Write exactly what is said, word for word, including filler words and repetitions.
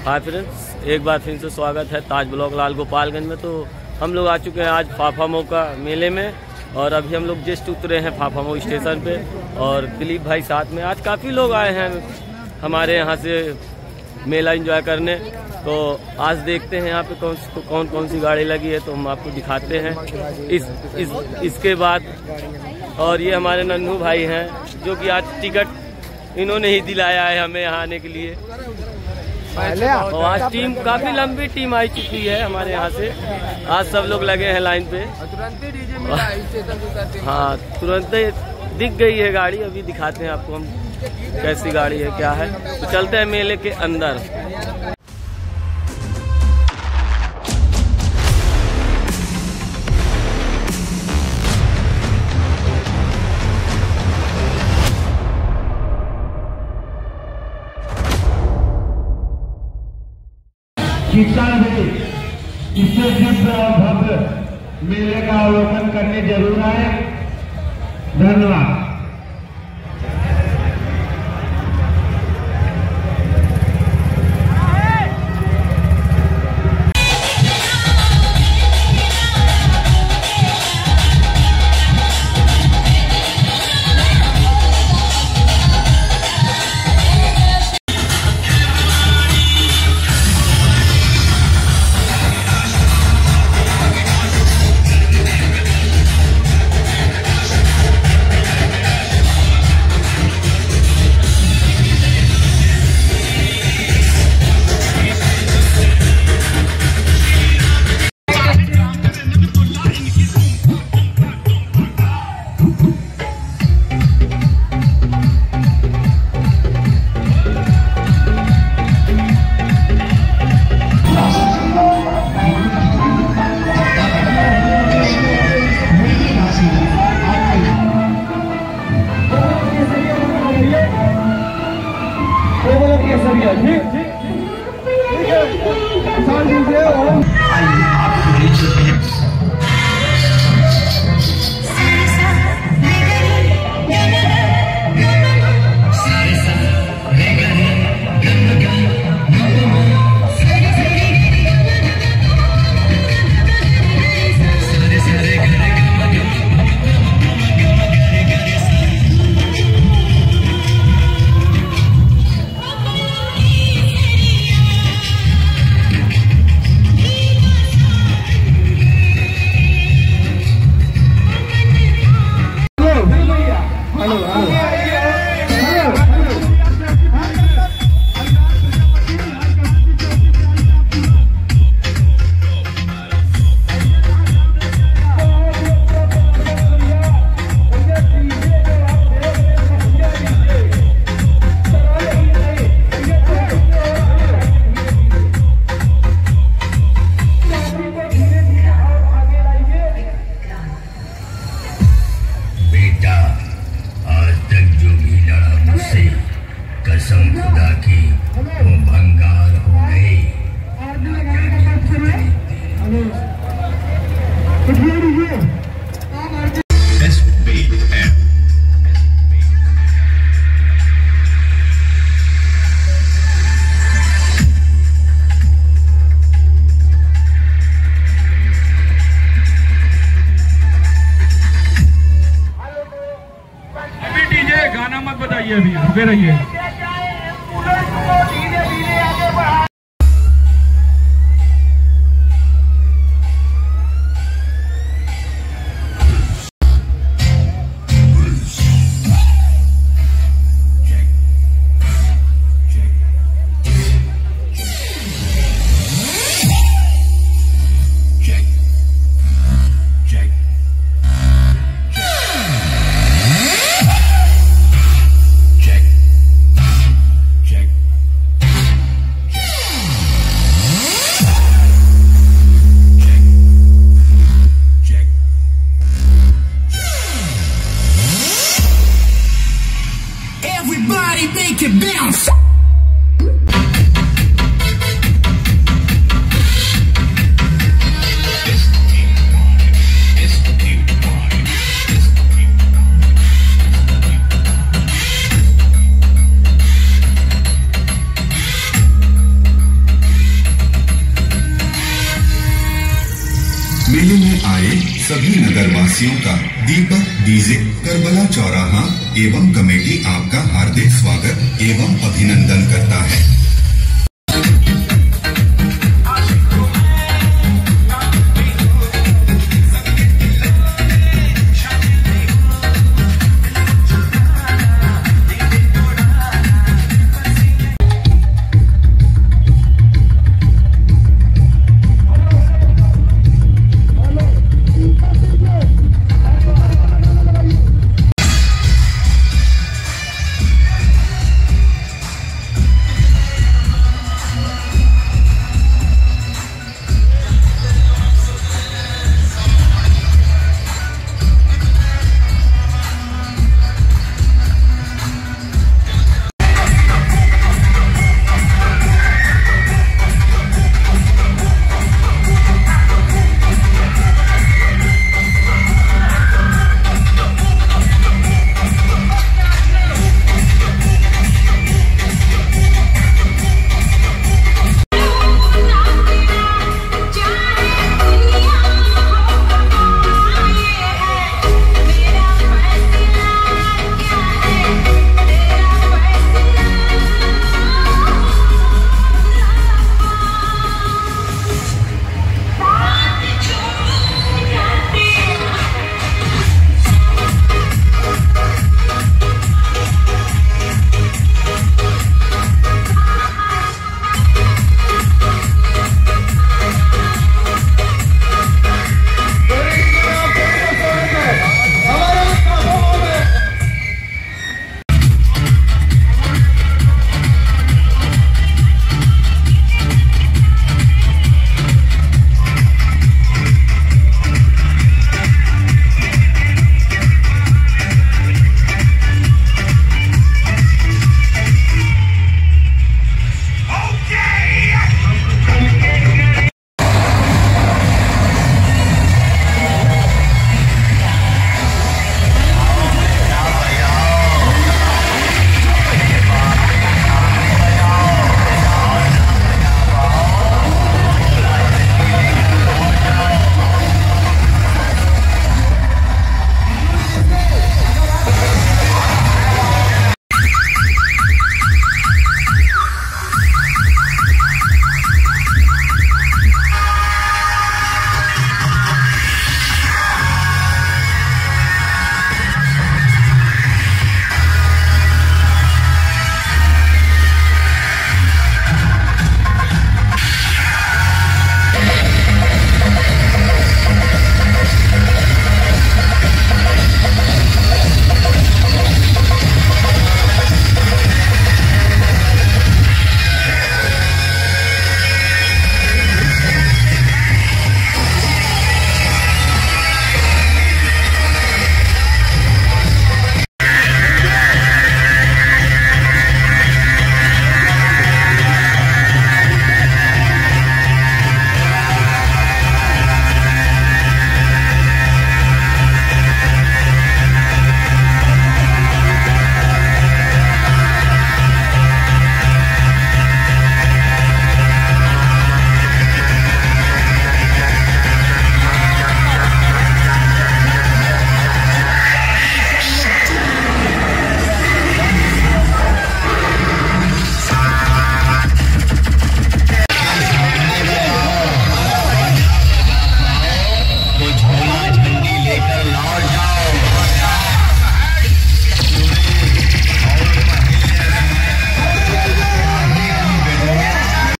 Hi friends, एक बार फिर से स्वागत है ताज ब्लॉक लाल गोपालगंज में। तो हम लोग आ चुके हैं आज फाफामऊ का मेले में और अभी हम लोग जस्ट उतरे हैं फाफामऊ स्टेशन पे और दिलीप भाई साथ में। आज काफ़ी लोग आए हैं हमारे यहाँ से मेला एंजॉय करने। तो आज देखते हैं यहाँ पे कौन कौन कौन सी गाड़ी लगी है, तो हम आपको दिखाते हैं इस, इस इसके बाद। और ये हमारे नन्हू भाई हैं जो कि आज टिकट इन्होंने ही दिलाया है हमें यहाँ आने के लिए। और आज टीम काफी लंबी टीम आई चुकी है हमारे यहाँ से। आज सब लोग लगे हैं लाइन पे। तुरंत ही डीजे मिला स्टेशन। हाँ, तुरंत ही दिख गई है गाड़ी। अभी दिखाते हैं आपको हम कैसी गाड़ी है, क्या है। तो चलते हैं मेले के अंदर। किसान भी इससे दिव्य और भव्य मेले का अवलोकन करने जरूर आए। धन्यवाद। गाना मत बताइए, अभी रुके रहिए। सभी नगर वासियों का दीपक डीजे करबला चौराहा एवं कमेटी आपका हार्दिक स्वागत एवं अभिनंदन करता है।